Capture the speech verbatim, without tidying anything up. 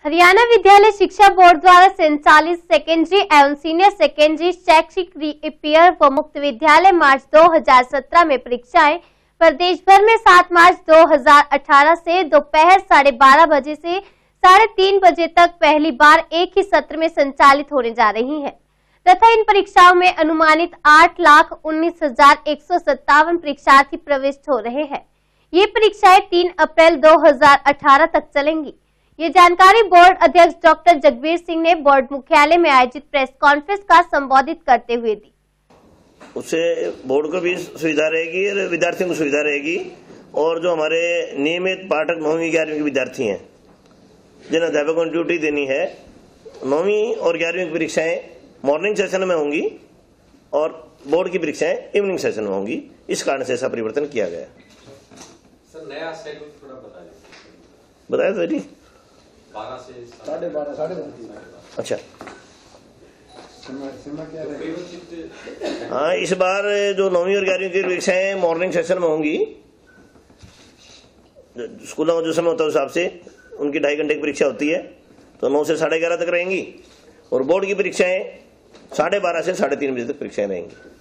हरियाणा विद्यालय शिक्षा बोर्ड द्वारा संचालित सेकेंडरी एवं सीनियर सेकेंडरी शैक्षिक रीअपियर व मुक्त विद्यालय मार्च दो हज़ार सत्रह में परीक्षाएं प्रदेश भर में सात मार्च दो हज़ार अठारह से दोपहर साढ़े बारह बजे से साढ़े तीन बजे तक पहली बार एक ही सत्र में संचालित होने जा रही है तथा इन परीक्षाओं में अनुमानित आठ लाख उन्नीस हजार एक सौ सत्तावन परीक्षार्थी प्रविष्ट हो रहे हैं। ये परीक्षाएं तीन अप्रैल दो हज़ार अठारह तक चलेंगी। ये जानकारी बोर्ड अध्यक्ष डॉक्टर जगबीर सिंह ने बोर्ड मुख्यालय में आयोजित प्रेस कॉन्फ्रेंस का संबोधित करते हुए दी। उससे बोर्ड को भी सुविधा रहेगी और विद्यार्थियों को सुविधा रहेगी और जो हमारे नियमित पाठक नौवीं ग्यारहवीं के विद्यार्थी हैं जिन अध्यापकों को ड्यूटी देनी है, नौवीं और ग्यारहवीं की परीक्षाएं मॉर्निंग सेशन में होंगी और बोर्ड की परीक्षाएं इवनिंग सेशन में होंगी। इस कारण से ऐसा परिवर्तन किया गया। सर नया शेड्यूल थोड़ा बता दीजिए। बताया तो जी बारह से साढ़े बारह साढ़े बारह अच्छा सीमा क्या रहेगी? हाँ, इस बार जो नौवीं और ग्यारहवीं की परीक्षाएं मॉर्निंग सेशन में होंगी। स्कूलों में जो समय होता है उस हिसाब से उनकी ढाई घंटे की परीक्षा होती है तो नौ से साढ़े ग्यारह तक रहेंगी और बोर्ड की परीक्षाएं साढ़े बारह से साढ़े तीन बजे तक परीक्षाएं रहेंगी।